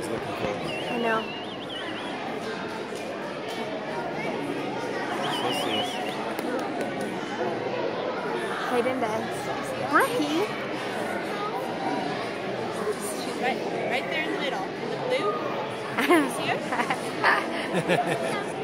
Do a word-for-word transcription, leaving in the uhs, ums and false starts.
was looking for. I know. Let's see. Hayden does. Rocky. She's right, right there in the middle. In the blue. You see her?